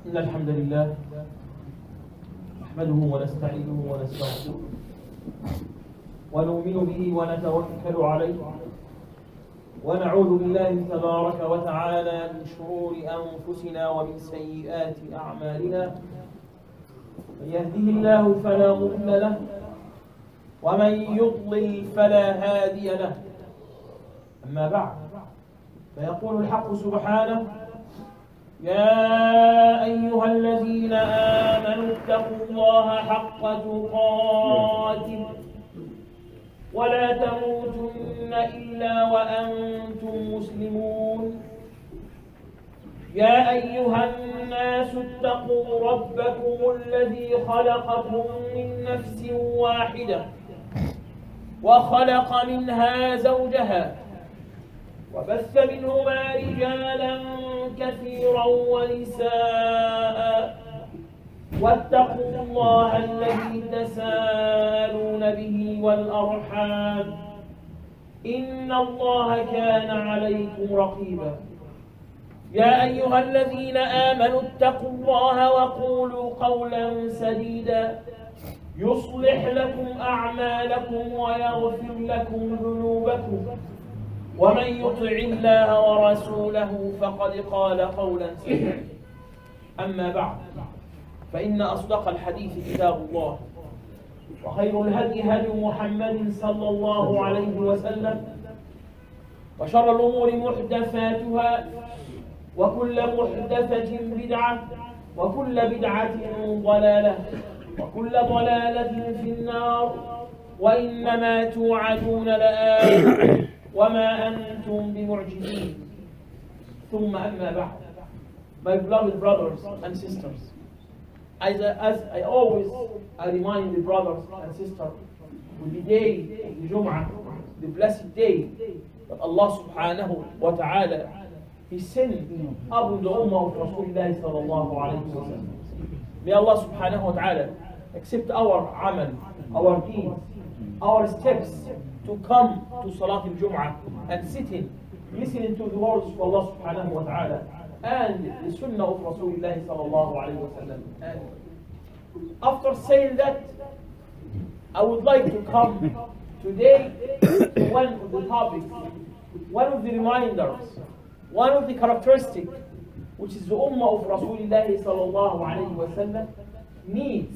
إن الحمد لله نحمده ونستعينه ونستغفره ونؤمن به ونتوكل عليه ونعوذ بالله تبارك وتعالى من شرور أنفسنا ومن سيئات أعمالنا. من يهده الله فلا مضل له ومن يضلل فلا هادي له. أما بعد، فيقول الحق سبحانه: يا أيها الذين آمنوا اتقوا الله حق تقاته ولا تموتن إلا وأنتم مسلمون. يا أيها الناس اتقوا ربكم الذي خلقكم من نفس واحدة وخلق منها زوجها وبث منهما رجالا كثيرا ونساء واتقوا الله الذي تساءلون به والأرحام إن الله كان عليكم رقيبا. يا أيها الذين آمنوا اتقوا الله وقولوا قولا سديدا يصلح لكم أعمالكم ويغفر لكم ذنوبكم ومن يطع الله ورسوله فقد قال قولا سديدا. أما بعد، فإن أصدق الحديث كتاب الله وخير الهدي هدي محمد صلى الله عليه وسلم وشر الأمور محدثاتها وكل محدثة بدعة وكل بدعة ضلالة وكل ضلالة في النار وإنما توعدون لآت وما أنتم بمعجزين. ثم أما بعد. My beloved brothers and sisters, as I always remind the brothers and sisters, with the day of the Jum'ah, the blessed day that Allah subhanahu wa ta'ala He sent upon the Ummah of Rasulullah sallallahu alayhi wa sallam. May Allah subhanahu wa ta'ala accept our amal, our deeds, our steps to come to Salat al-Jum'ah and sitting, listening to the words of Allah subhanahu wa ta'ala and the Sunnah of Rasulullah sallallahu alayhi wa sallam. And after saying that, I would like to come today to one of the topics, one of the reminders, one of the characteristics which is the Ummah of Rasulullah sallallahu alayhi wa sallam needs,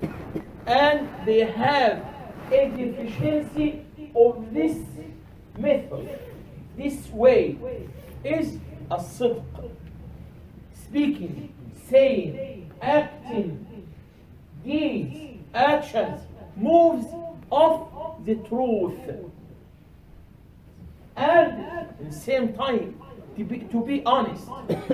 and they have a deficiency of this method, this way, is as-sidq, speaking, saying, acting, deeds, actions, moves of the truth, and at the same time to be honest.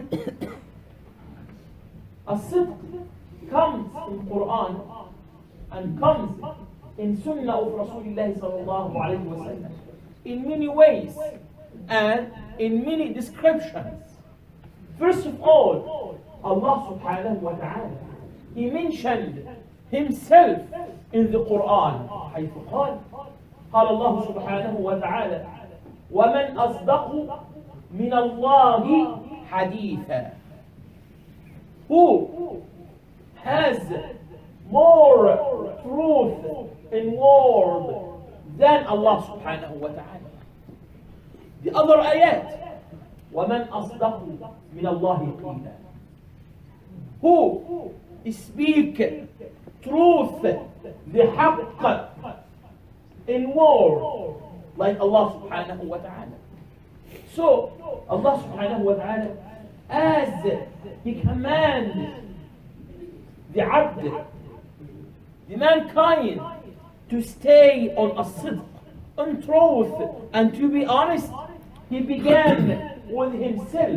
As-sidq comes in Quran and comes in Sunnah of Rasulullah sallallahu alayhi wa sallam in many ways and in many descriptions. First of all, Allah subhanahu wa ta'ala, He mentioned Himself in the Quran حيث قال الله سبحانه وتعالى ومن أصدق من الله حديثا. Who has more truth in word than Allah subhanahu wa ta'ala? The other ayat, وَمَنْ أَصْدَقُ مِنَ اللَّهِ قِيلًا. Who speak truth, the haqq in word like Allah subhanahu wa ta'ala. So Allah subhanahu wa ta'ala, as He commands the abd, the mankind, to stay on as-sidq, on truth, and to be honest, He began with Himself.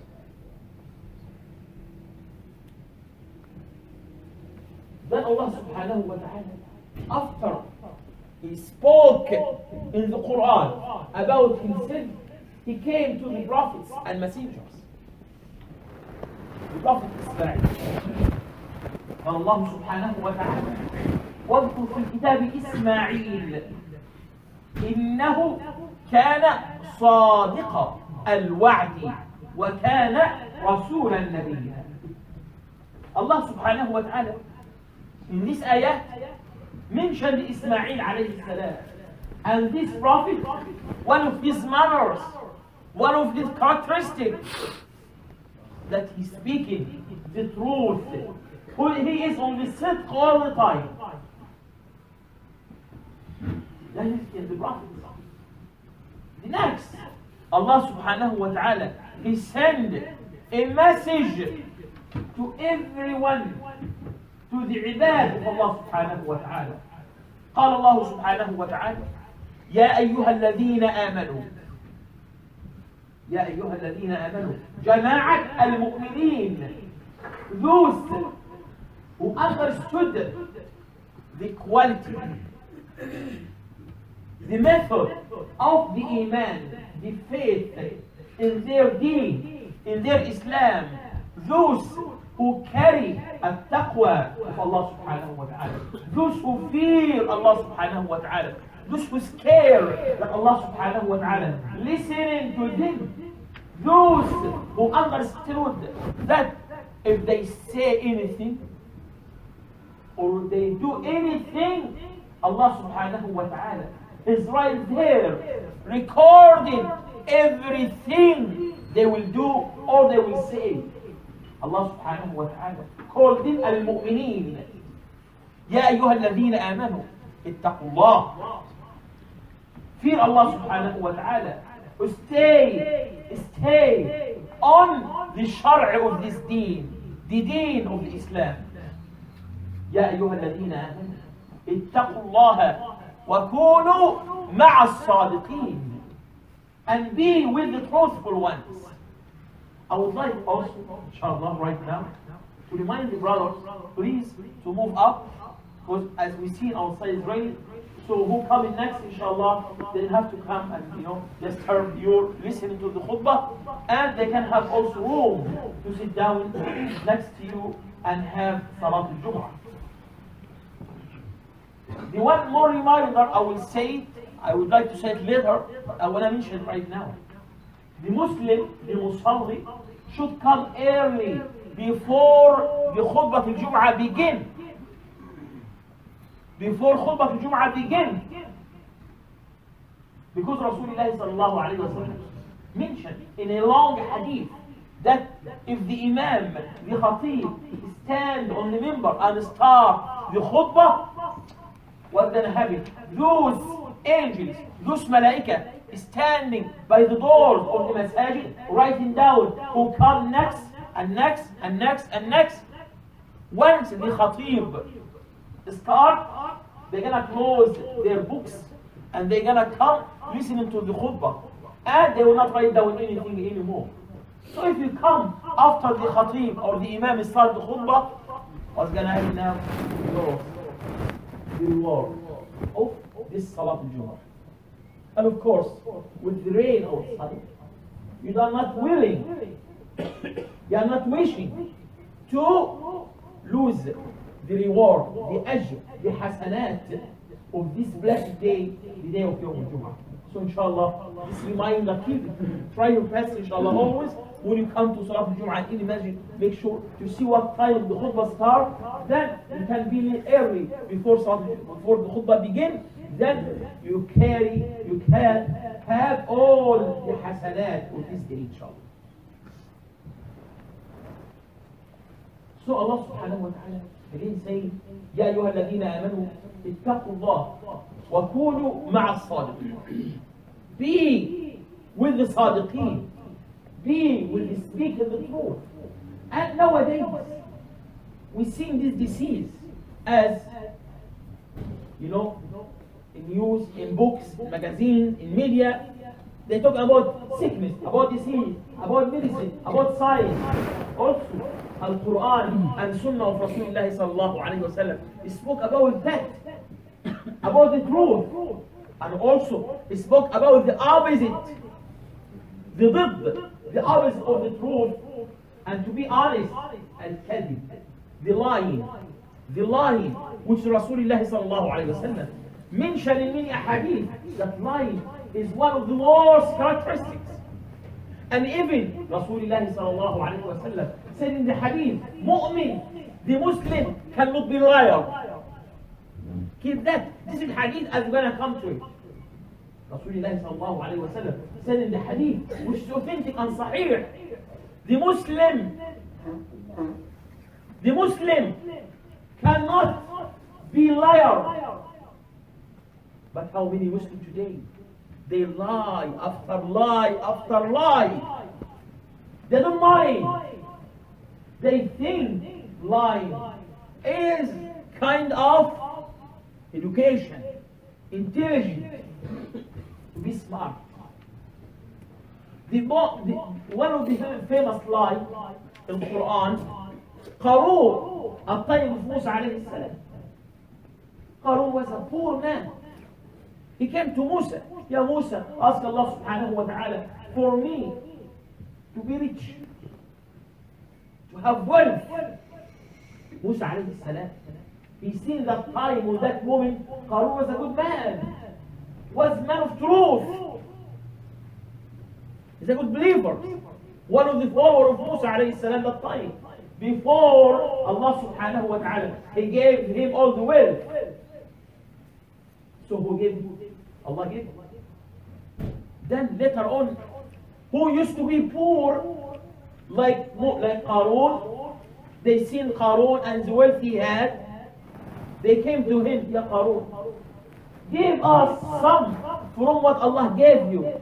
Then Allah subhanahu wa ta'ala, after He spoke in the Quran about Himself, He came to the prophets and messengers. The Prophet Ismail, قال الله سبحانه وتعالى واذكر في الكتاب إسماعيل إنه كان صادق الوعد وكان رسولا نبيا. Allah subhanahu wa ta'ala in this ayah mentioned Ismail alayhi salam. And this prophet, one of his manners, one of his characteristics, that he's speaking the truth. He is on the sidq all the time. That is the prophet. The next, Allah subhanahu wa ta'ala, He sent a message to everyone, to the ibad of Allah subhanahu wa ta'ala. قال الله سبحانه وتعالى يا أيها الذين آمنوا يا أيها الذين آمنوا جماعة المؤمنين, those who understood the quality, the method of the iman, the faith in their deen, in their Islam, those who carry a taqwa of Allah subhanahu wa ta'ala, those who fear Allah subhanahu wa ta'ala, those who scare that Allah subhanahu wa ta'ala, listening to them, those who understood that if they say anything or they do anything, Allah subhanahu wa ta'ala is right there recording everything they will do or they will say. Allah subhanahu wa ta'ala called them al-mu'mineen. Ya ayyuha alladhina amanu ittaqullah. Fear Allah subhanahu wa ta'ala. Stay on the shar' of this deen, the deen of the Islam. Ya ayyuha alladhina amanu ittaqullah wa kunu ma'a as-sadiqeen. And be with the truthful ones. I would like also, inshallah, right now, to remind the brothers, please, to move up, because as we see outside is raining, so who coming next, inshallah, they have to come and, just turn your listening to the khutbah, and they can have also room to sit down next to you and have Salat al-Jum'ah. The one more reminder I will say it, I would like to say it later, but I want to mention it right now. The Muslim, the Musalli, should come early before the Khutbah al-Jum'ah begin. Before Khutbah al-Jum'ah begin. Because Rasulullah sallallahu alayhi wa sallam mentioned in a long hadith that if the Imam, the Khatib, stand on the minbar and start the Khutbah, what's going to happen? Those angels, those malaika, standing by the doors of the masajid, writing down who come next, and next, and next, and next. Once the khatib start, they're gonna close their books, and they're gonna come listening to the khutbah, and they will not write down anything anymore. So if you come after the khatib or the imam start the khutbah, what's gonna happen now? The reward of this Salat al-Jum'ah. And of course, with the rain outside, you are not willing, you are not wishing to lose the reward, the ajr, the hasanat of this blessed day, the day of Yawm al-Jum'ah. So inshallah, this reminder, keep it. Try your best, inshallah, always. When you come to Salat al-Jum'ah in the masjid, make sure to see what time the khutbah starts. Then you can be early before the khutbah begins. Then you can have all the hasanat of this day, inshallah. So Allah subhanahu wa ta'ala again saying, Ya ayyuha alladhina amanu ittaqullah wa kunu ma'a as-sadiqeen. Be with the sadiqeen. Be with the speaking the truth. And nowadays, we see this disease as, in news, in books, in magazines, in media, they talk about sickness, about disease, about medicine, about science. Also, Al-Quran and Sunnah of Rasulullah sallallahu alayhi wa sallam spoke about that, about the truth, and also spoke about the opposite, the opposite of the truth, and to be honest, al-kadhib, the lying, which Rasulullah sallallahu alayhi wa sallam mentioned in many hadith that lying is one of the worst characteristics. And even Rasulullah sallallahu alayhi wa sallam said in the hadith, Mu'min, the Muslim cannot be liar. Keep that. This is hadith as we're going to come to it. Rasulullah sallallahu alayhi wa sallam said in the hadith, which is authentic and sahih, the Muslim cannot be liar. But how many Muslims today? They lie after lie after lie. They don't mind. They think lying is kind of education, intelligence, to be smart. One of the famous lies in the Quran, Qarun, الطيب of Musa alayhi salam. Qarun was a poor man. He came to Musa. Ya Musa, ask Allah subhanahu wa ta'ala for me to be rich, to have wealth. Musa alayhi salam, he seen that time or that moment, Qarun was a good man, was a man of truth. He's a good believer. One of the followers of Musa alayhi salam that time. Before Allah subhanahu wa ta'ala, He gave him all the wealth. So who gave him? Allah gave him. Then later on, who used to be poor, like Qarun, they seen Qarun and the wealth he had, they came to him, Ya Qarun, give us some from what Allah gave you.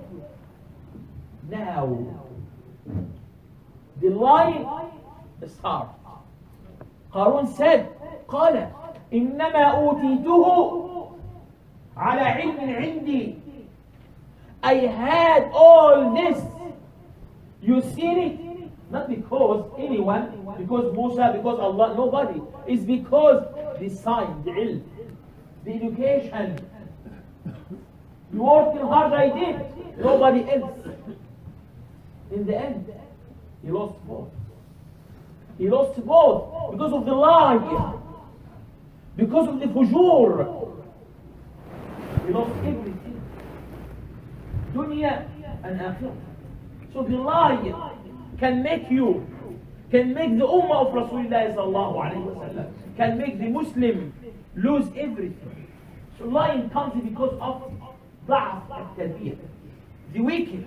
Now, the lie start. Qarun said, قال إنما أوتيته على علم عندي. I had all this. You seen it? Not because anyone, because Musa, because Allah, nobody. It's because the sign, the ilm, the education. You working hard, I did. Nobody else. In the end, he lost both. He lost both because of the lie, because of the fujur. He lost everything. Dunya and akhirah. So the lie can make the ummah of Rasulullah sallallahu alayhi wa sallam, can make the Muslim lose everything. So lying comes because of ضعف التربية. The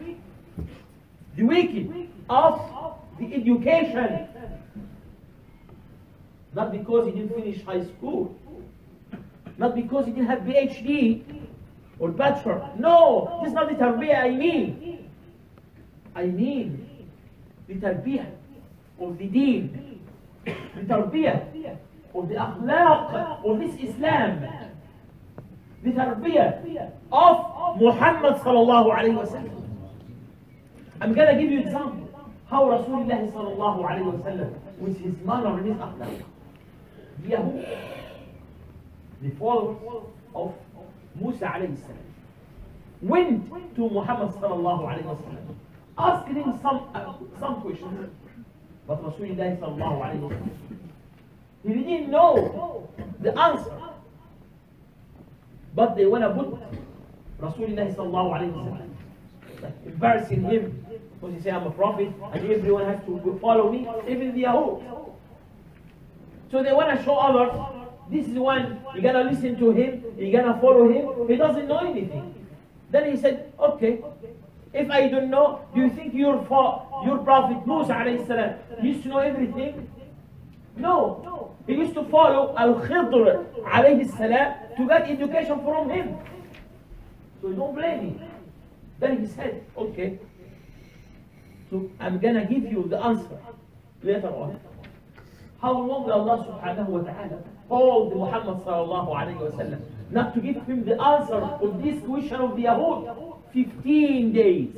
wicked of the education. Not because he didn't finish high school. Not because he didn't have PhD or bachelor. No, this is not the tarbiyah I mean the tarbiyah of the deen. The tarbiyah of the akhlaq of this Islam. The tarbiyah of Muhammad sallallahu alayhi wa sallam. I'm going to give you an example how Rasulullah sallallahu alayhi wa sallam, with his manner and his akhlaq, Yahud, the followers of Musa alayhi salam, went to Muhammad sallallahu alayhi wa sallam, asking him some questions. But Rasulullah sallallahu alayhi wa sallam, he didn't know the answer. But they want to put Rasulullah sallallahu alayhi wa sallam, like embarrassing him, because he said, I'm a prophet and everyone has to follow me, even the Yahud. So they want to show others, this is one, you're going to listen to him, you're going to follow him, he doesn't know anything. Then he said, okay, if I don't know, do you think your prophet Musa alayhi salam used to know everything? No. He used to follow Al-Khidr alayhi salam to get education from him. So don't blame him. Then he said, okay, so I'm going to give you the answer later on. How long will Allah subhanahu wa ta'ala hold Muhammad sallallahu alayhi wa sallam not to give him the answer of this question of the Yahud? 15 days.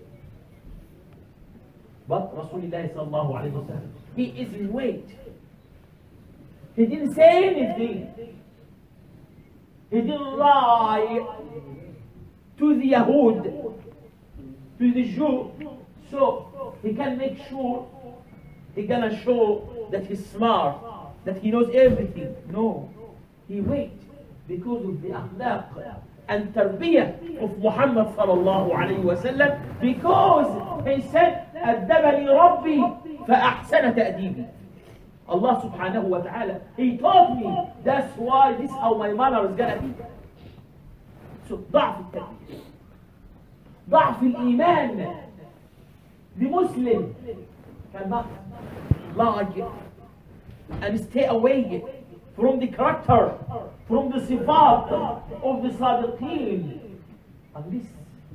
But Rasulullah sallallahu alayhi wa sallam, he is in wait. He didn't say anything. He didn't lie to the Yahud, to the Jew. So he can make sure, he's gonna show that he's smart, that he knows everything. No. He wait because of the akhlaq, and tarbiyah of Muhammad sallallahu alayhi wa sallam, because he said, أَدَّبَنِي رَبِّي فَأَحْسَنَ تَأْدِيبِي. Allah subhanahu wa ta'ala, He taught me, that's why this is how my manner is gonna be. So ضعف التربية، ضعف الإيمان. The Muslim cannot lie and stay away from the character, from the sifat of the Sadiqeen, unless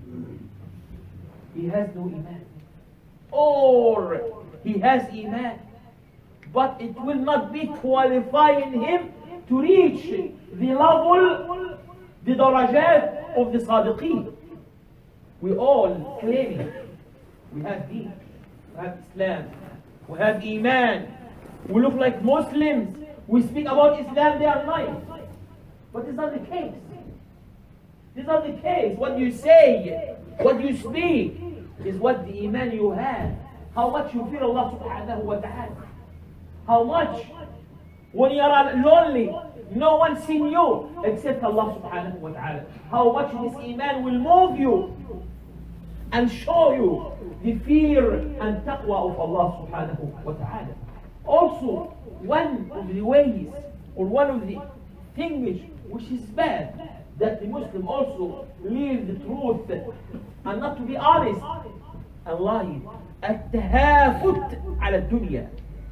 he has no Iman, or he has Iman, but it will not be qualifying him to reach the level, the darajat of the Sadiqeen. We all claim we have Deen, we have Islam, we have Iman, we look like Muslims, we speak about Islam day and night. But it's not the case. It's not the case. What you say, what you speak, is what the Iman you have. How much you fear Allah subhanahu wa ta'ala. How much, when you are lonely, no one seen you except Allah subhanahu wa ta'ala. How much this Iman will move you and show you the fear and taqwa of Allah subhanahu wa ta'ala. Also, one of the ways, or one of the things which is bad, that the Muslim also leave the truth and not to be honest and lie. التهافت على الدنيا.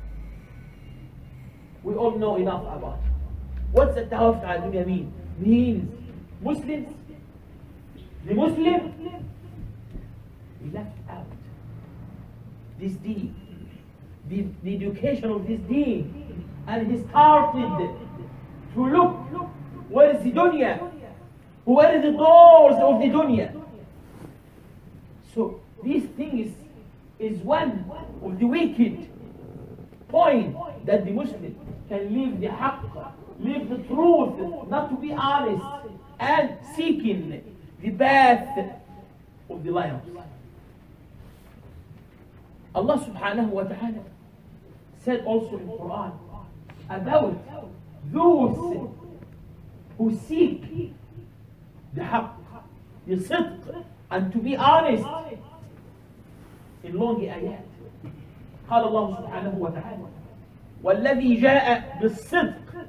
We all know enough about it. What's التهافت على الدنيا mean? Means Muslims, the Muslim, he left out this deen, the education of this deen, and he started to look where is the dunya, where are the doors of the dunya. So this thing is one of the wicked point, that the Muslim can leave the haqq, leave the truth, not to be honest, and seeking the path of the liars. Allah subhanahu wa ta'ala said also in the Quran about those who seek the haqq, the sidq, and to be honest, in long ayat. قال الله سبحانه وتعالى والذي جاء بالصدق.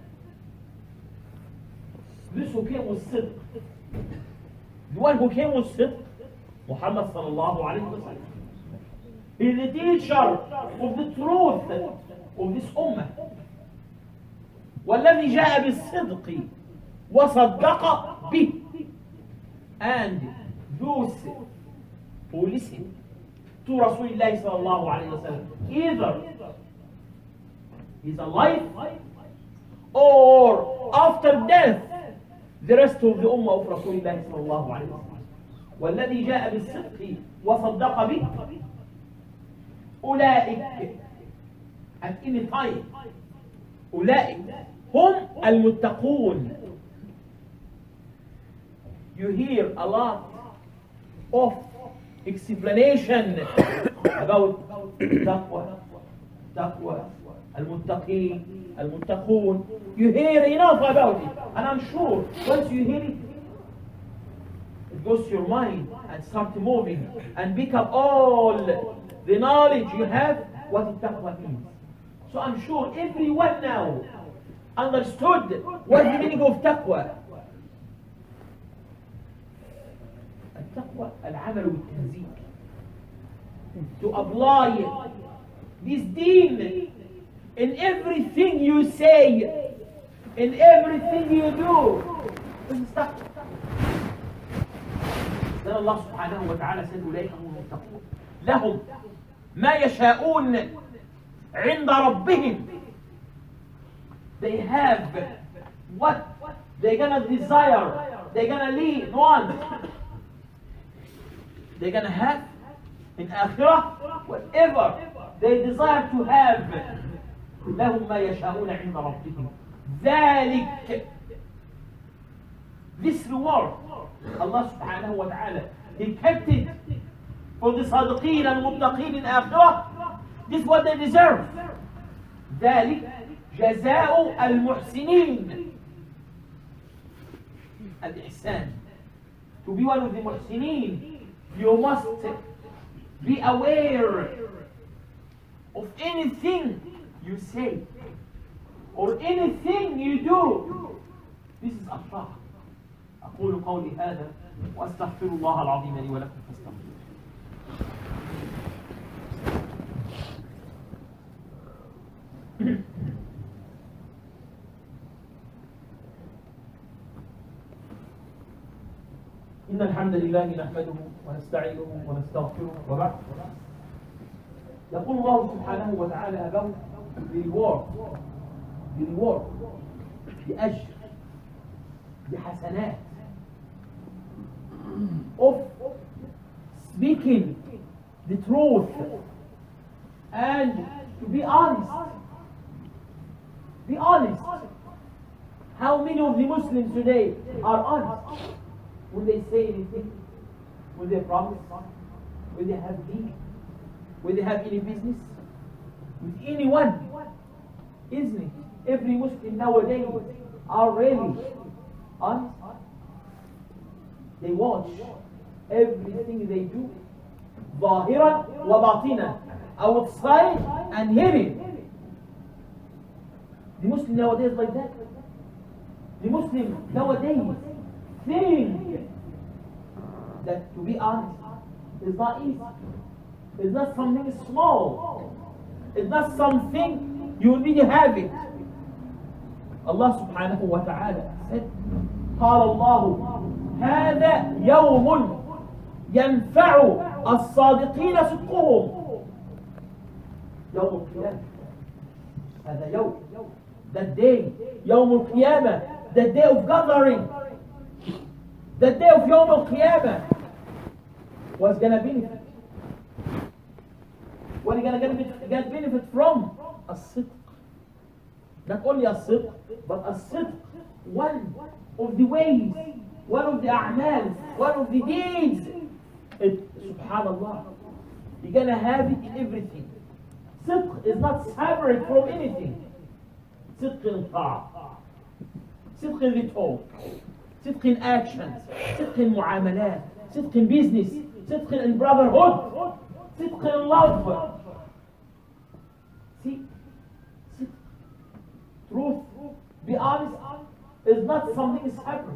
This who came with sidq, the one who came with sidq, Muhammad sallallahu alayhi wa sallam. He is the teacher of the truth of this ummah. والذي جاء بالصدق وصدق به. And those who listen to Rasulullah sallallahu alayhi wa sallam, either he's alive or after death, the rest of the ummah of Rasulullah sallallahu alayhi wa sallam. والذي جاء بالصدق وصدق به. أولئك, at any time, أولئك هم المتقون. You hear a lot of explanation about taqwa, al-muttaqeen, al-muttaqun. You hear enough about it, and I'm sure once you hear it, it goes to your mind and start moving and pick up all the knowledge you have what taqwa means. So I'm sure everyone now understood what the meaning of taqwa. التقوى العمل والتنزيل. To apply this deen in everything you say, in everything you do. This is taqwa. Then Allah subhanahu wa ta'ala said أولئك هم المتقون لهم ما يشاءون عند ربهم. They have what they're gonna desire, they're gonna lead, want. They're gonna have in akhirah whatever they desire to have. لهم ما يشاءون عند ربهم. ذلك, this reward, Allah subhanahu wa ta'ala, He kept it for the صادقين and muttaqeen in akhirah. This is what they deserve. ذلك جزاء المحسنين. الإحسان to be one of the muhsineen, you must be aware of anything you say or anything you do. This is الطاعة. أقول قولي هذا وأستغفر الله العظيم لي ولكم فاستغفروه. إن الحمد لله نحمده ونستعينه ونستغفره وبعد. يقول الله سبحانه وتعالى about the reward, the أجر, the حسنات of speaking the truth and to be honest. Be honest. How many of the Muslims today are honest when they say anything, when they promise, when they have deed, when they have any business with anyone? Isn't it? Every Muslim nowadays are really honest. They watch everything they do, ظاهرا وباطنا, outside and hidden. The Muslim nowadays like that. The Muslim nowadays think that to be honest is not easy. It's not something small. It's not something you need to have it. Allah subhanahu wa ta'ala said, قال الله هذا يوم ينفع الصادقين صدقهم. يوم القيامة. هذا يوم. That day, يوم القيامة, the day of gathering, the day of يوم القيامة, was going to benefit. What are you going to get benefit from? الصدق. Not only الصدق, but الصدق, one of the ways, one of the أعمال, one of the deeds. Subhanallah, you're going to have it in everything. صدق is not separate from anything. صدق in الطاعة, صدق in the talk, صدق in actions, صدق in معاملات, صدق in business, صدق in brotherhood, صدق in love. See, صدق, truth, be honest, is not something separate.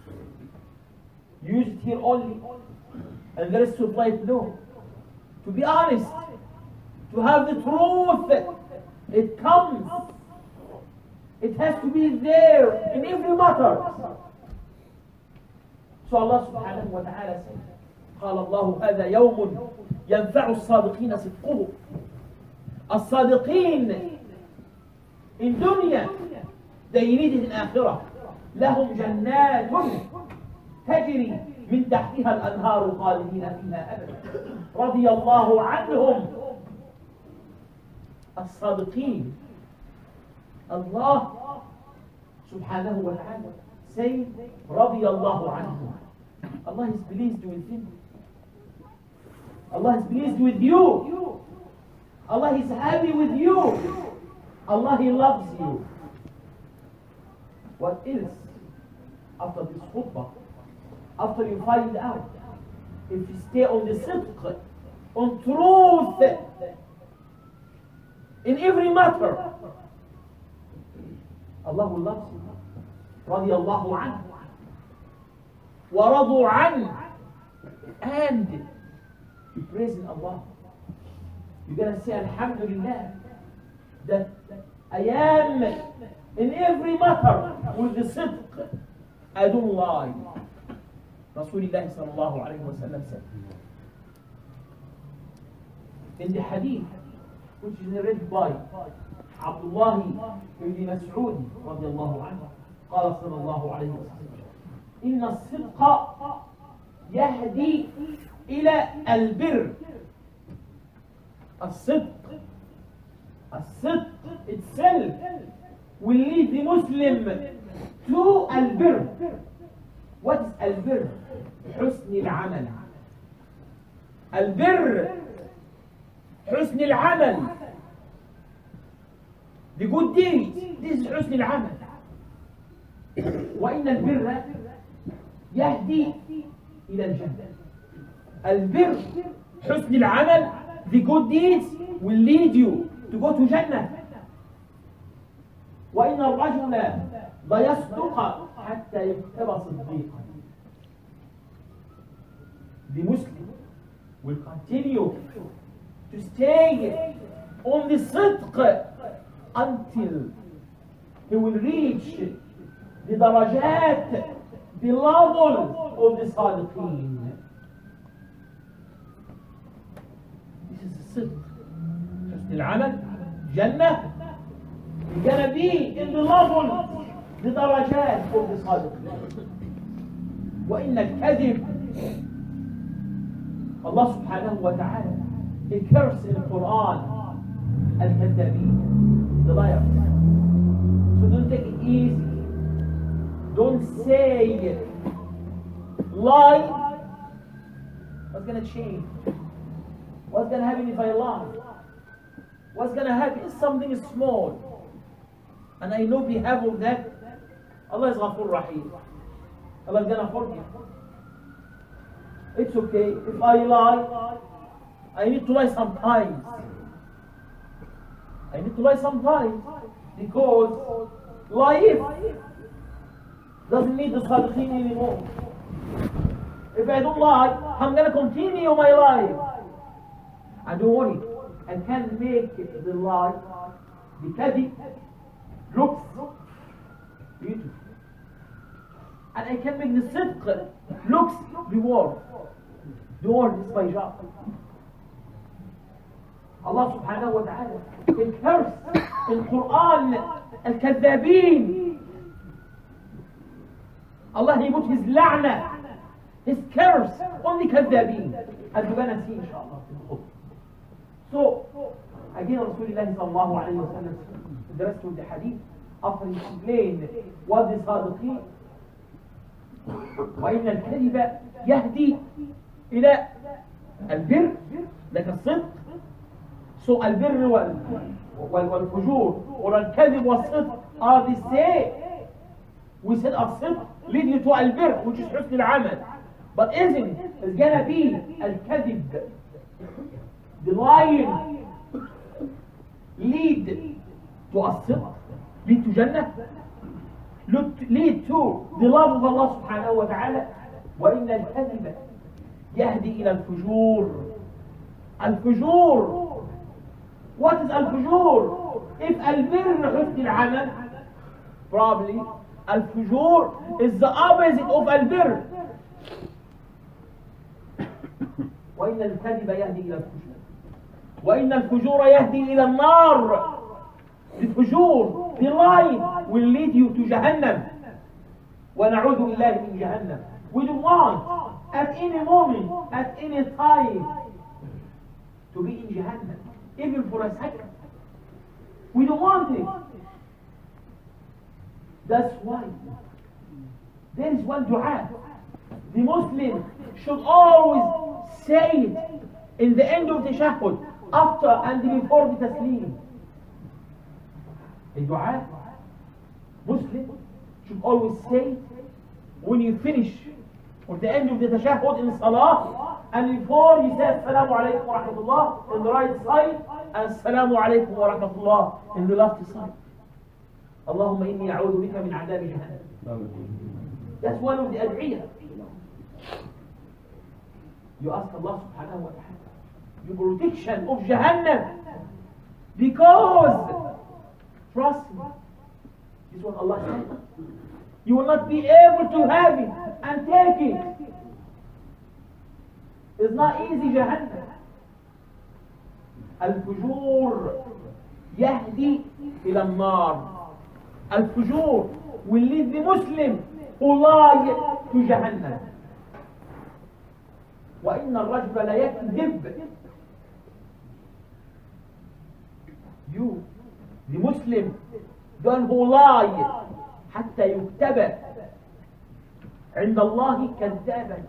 Use it here only, and the rest of life no. To be honest, to have the truth, it comes. It has to be there in every matter. So Allah subhanahu wa ta'ala says, قال الله هذا يوم ينفع الصادقين صدقهم. الصادقين in dunya, they need it in akhirah. لهم جنات تجري من تحتها الأنهار خالدين فيها أبدا رضي الله عنهم. الصادقين, Allah subhanahu wa ta'ala say رضي الله عنهم. Allah is pleased with him. Allah is pleased with you. Allah is happy with you. Allah, He loves you. What else? After this khutbah, after you find out, if you stay on the sidq, on truth, in every matter, Allah will love you. رضي الله عنه ورضوا عنه. And you praise Allah. You're going to say Alhamdulillah that I am in every matter with the sidq. I don't lie. Rasulullah sallallahu alayhi wa sallam said in the hadith which is narrated by Abdullah ibn Mas'ud radiyallahu anhu, قال صلى الله عليه وسلم إن الصدق يهدي إلى البر. الصدق itself will lead the Muslim to البر. What is البر? حسن العمل. البر حسن العمل, the good deeds. This is حسن العمل. وإن البر يهدي إلى الجنة. البر حسن العمل, the good deeds will lead you to go to Jannah. وإن الرجل ليصدق حتى يكتب صديقا. The Muslim will continue to stay on the sidq until he will reach the darajat, the level of the sadiqeen. This is the sidq. حسن العمل, Jannah. You're gonna be in the level, the darajat of the sadiqeen. وإن الكذب, Allah subhanahu wa ta'ala, He cursed in the Quran al-kadhabeen, the liars. So don't take it easy. Don't say lie. What's gonna change? What's gonna happen if I lie? What's gonna happen if something is small? And I know behalf of that, Allah is Ghafur Rahim. Allah is gonna forgive. It's okay. If I lie, I need to lie sometimes. I need to lie sometimes. Because life doesn't need the sadiqeen anymore. If I don't lie, I'm going to continue my life. And don't worry, I can make the lie, the kadhib, looks beautiful. And I can make the sidq looks reward. Don't worry, this is my job. Allah subhanahu wa ta'ala will curse in Quran al-kadhabeen. Allah, He put His la'na, His curse on the kadhabeen. As we're going to see inshallah. So, again Rasulullah sallallahu alayhi wa sallam, the rest of the hadith, after he explained what is sadiqeen, وإن الكذب يهدي إلى البر, like الصدق. So البر والفجور or الكذب والصدق are the same. We said الصدق lead you to البر, which is حسن العمل. But isn't it? It's gonna be الكذب, the lying, lead to الصدق, lead to Jannah, lead to the love of Allah subhanahu wa ta'ala. وإن الكذب يهدي إلى الفجور. الفجور, what is الفجور? If البر حسن العمل, probably الفجور is the opposite of البر. وإن الكذب يهدي إلى الفجور وإن الفجور يهدي إلى النار. The fujur, the lie, will lead you to Jahannam. وَنَعُوذُ بِاللَّهِ مِنْ جَهَنَّمْ. We don't want at any moment, at any time, to be in Jahannam, even for a second. We don't want it. That's why there is one dua the Muslim should always say it in the end of the tashahhud, after and before the taslim. A dua Muslim should always say it when you finish or the end of the tashahhud in salah, and before you say assalamu alaikum wa rahmatullah on the right side and assalamu alaikum wa rahmatullah in the left side. Allahumma inni a'udhu bika min adab jahannam. That's one of the ad'iyah. You ask Allah subhanahu wa ta'ala your protection of Jahannam, because trust me, this is what Allah said, you will not be able to have it and take it. It's not easy. Jahannam, al-fujur yahdi ila al-nar. Al-fujur will lead the Muslim who lie to Jahannam. وَإِنَّ الرَّجْلَ لَيَكْذِبْ. You, the Muslim, the one who lie, حتى يكتب عند الله كذابا.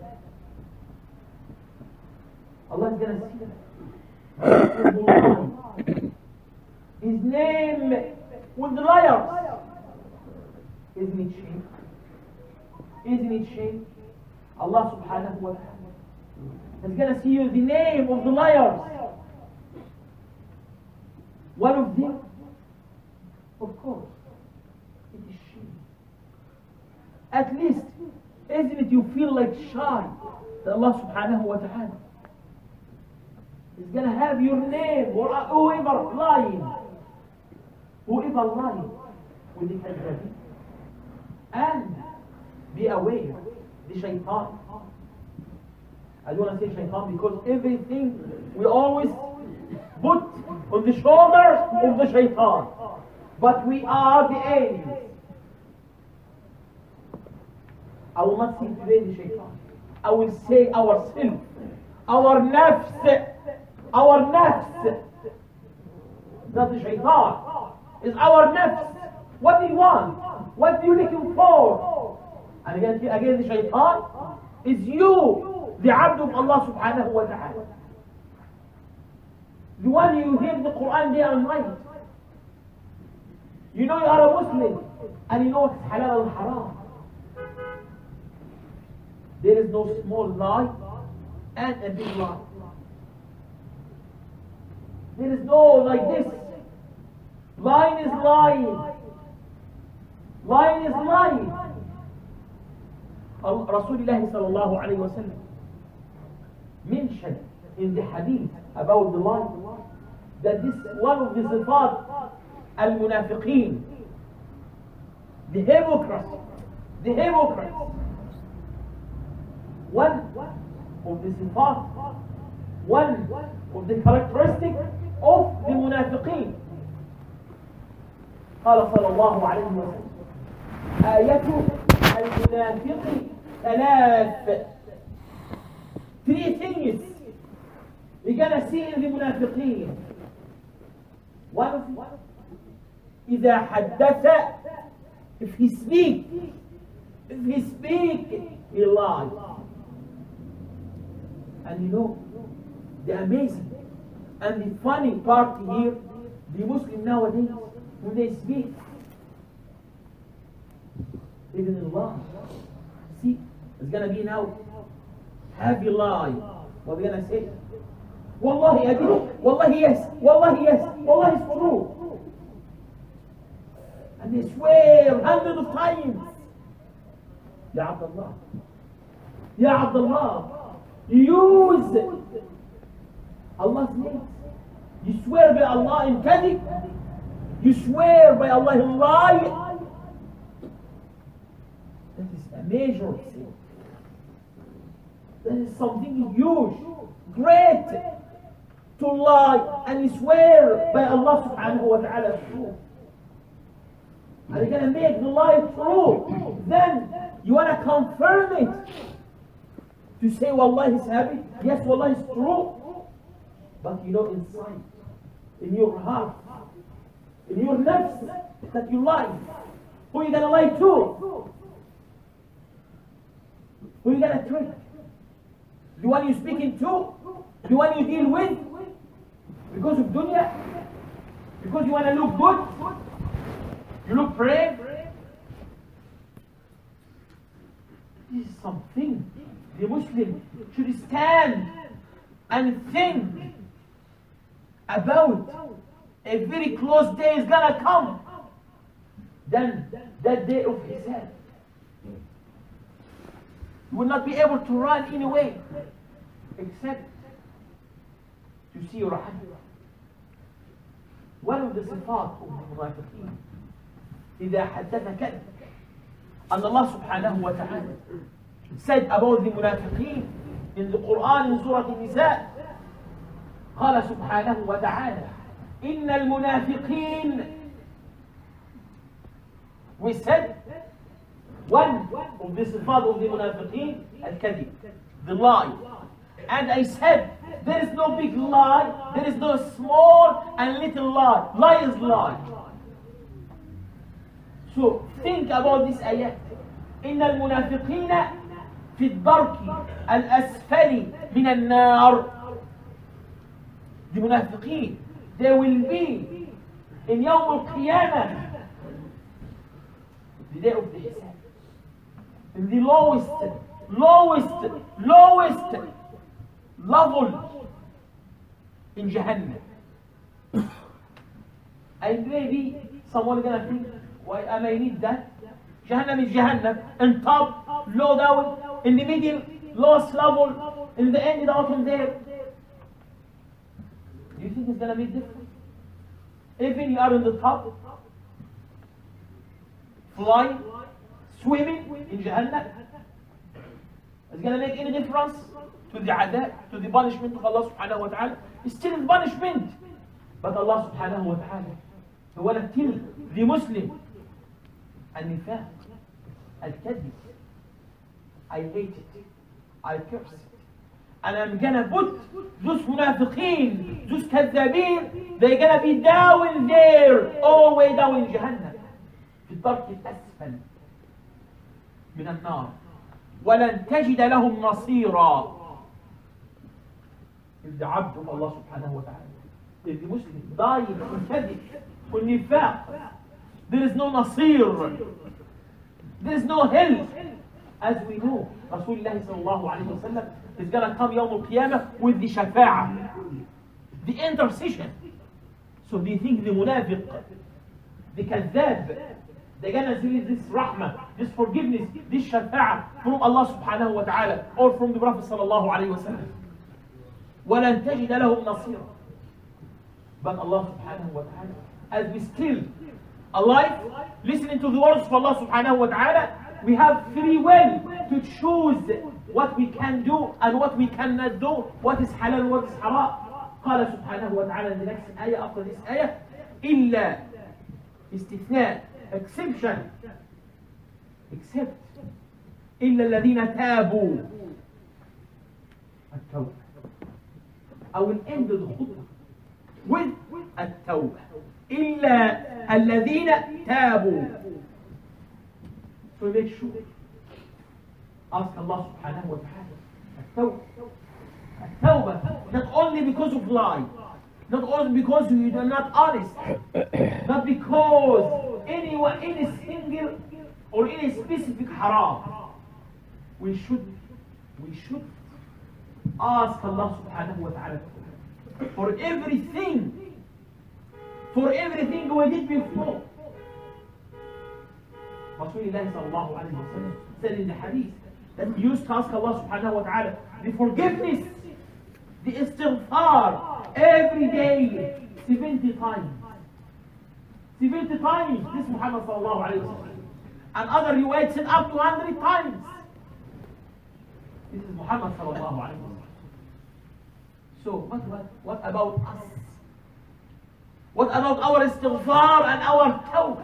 Allah is going to see that. His name with the liars. Isn't it shame? Isn't it shame? Allah subhanahu wa ta'ala is going to see you the name of the liars. One of them, of course, it is shame. At least, isn't it you feel like shy that Allah subhanahu wa ta'ala is going to have your name, or whoever lying will be kadhabin. And be aware, the shaitan. I don't want to say shaitan because everything we always put on the shoulders of the shaitan. But we are the enemies. I will not say today the shaitan. I will say ourselves, our nafs, not the shaitan. It's our nafs. What do you want? What are you looking for? And again the shaitan is you, the abd of Allah subhanahu wa ta'ala. The one you hear the Quran day and night. You know you are a Muslim and you know it's halal and haram. There is no small lie and a big lie. There is no like this. Lying is lying. Lying is lying. Rasulullah sallallahu alayhi wa sallam mentioned in the hadith about the lie that this one of the sifat al-munafiqeen, the hypocrites, one of the sifat, one of the characteristics of the munafiqeen. قال صلى الله عليه وسلم آية المنافق ثلاث. Three things we're gonna see in the munafiqeen. One of them, إذا حدث, if he speaks, he lies. And you know, the amazing and the funny part here, the Muslim nowadays, when they speak, even in lie. See, it's gonna be now heavy lie. What are we gonna say? Wallahi I did it. Wallahi yes. Wallahi yes. Wallahi it's true. And they swear hundreds of times. Ya Abdullah. Ya Abdullah. Use Allah's name. You swear by Allah in kadhib. You swear by Allah in lie. That is a major sin. That is something huge, great, to lie and swear by Allah subhanahu wa ta'ala true. And you're going to make the lie true. Then you want to confirm it. To say, Wallah is happy. Yes, Wallah is true. But you know inside, in your heart, in your nafs, that you lie. Who are you going to lie to? Who are you going to trick? The one you're speaking to? The one you deal with? Because of dunya? Because you want to look good? You look brave? This is something the Muslim should stand and think about. A very close day is gonna come. Then that day of Hisab, you will not be able to run anyway except to see Rahmah. One of the sifat of the munafiqeen, إذا حدث كذب. And Allah subhanahu wa ta'ala said about the munafiqeen in the Quran in Surah An-Nisa, قال سبحانه وتعالى إن المنافقين. We said one of the sifat of the munafiqeen, al-kadhib, the lie. And I said there is no big lie, there is no small and little lie. Lie is lie. So think about this ayat. إن المنافقين في الدرك الأسفل من النار. The munafiqeen, they will be in يوم القيامة, the day of the Hisab, in the lowest lowest level in Jahannam. And maybe someone is gonna think, why am I need that? Jahannam is Jahannam, in top, low down, in the middle, lowest level, in the end, out there. Do you think it's gonna be different? Even you are in the top, flying, swimming in Jahannam, it's gonna make any difference to the adab, to the punishment of Allah subhanahu wa ta'ala? It's still in punishment. But Allah subhanahu wa ta'ala, He wanna tell the Muslim, النفاق, الكذب, I hate it, I curse it. And I'm gonna put those munafiqeen, those كذابين, they're gonna be down there, all the way down in Jahannam, في الدرك الأسفل من النار. ولن تجد لهم نصيرا. If the abd of Allah subhanahu wa ta'ala, if the Muslim dying in kadhib, in nifaq, there is no nasir, there is no help. As we know, Rasulullah sallallahu alayhi wa sallam is going to come yawm al-qiyamah with the shafa'ah, the intercession. So do you think the munafiq, the kadhab, they're going to receive this rahmah, this forgiveness, this shafa'ah from Allah subhanahu wa ta'ala or from the Prophet sallallahu alayhi wa sallam? وَلَن تَجِدَ لَهُمْ نَصِيرًا. But Allah subhanahu wa ta'ala, as we still alive, listening to the words of Allah subhanahu wa ta'ala, we have free will to choose what we can do and what we cannot do, what is halal and what is haram. قال سبحانه وتعالى in the next ayah, after this ayah, إلا استثناء, exception, except إلا الذين تابوا. التوبة. I will end the khutbah with التوبة. إلا الذين تابوا. So make sure, ask Allah subhanahu wa ta'ala التوبة. التوبة, not only because of lie, not only because you are not honest, not because any single or any specific haram. We should ask Allah subhanahu wa ta'ala for everything we did before. Rasulullah sallallahu alayhi wa sallam said in the hadith that we used to ask Allah subhanahu wa ta'ala the forgiveness, the istighfar every day 70 times. 70 times, this Muhammad sallallahu alayhi wa sallam. And other riwayat said up to 100 times. This is Muhammad sallallahu alayhi wa sallam. So what about us? What about our istighfar and our tawbah?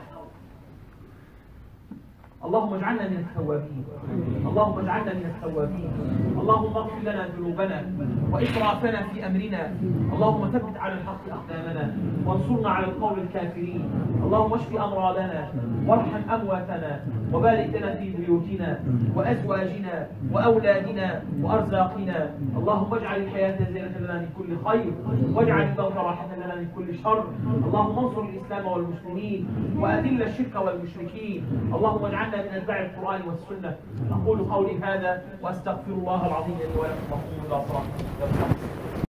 اللهم اجعلنا من التوابين، اللهم اجعلنا من التوابين، اللهم اغفر لنا ذنوبنا وإسرافنا في أمرنا، اللهم ثبت على الحق أقدامنا وانصرنا على القوم الكافرين، اللهم اشف أمراضنا وارحم أمواتنا وبارك لنا في بيوتنا وأزواجنا وأولادنا وأرزاقنا، اللهم اجعل الحياة زينة لنا من كل خير واجعل الموت راحة لنا من كل شر، اللهم انصر الإسلام والمسلمين وأذل الشرك والمشركين، اللهم اجعلنا من أتباع القرآن والسنة. أقول قولي هذا وأستغفر الله العظيم لي ولكم وأقوم إلى صلاة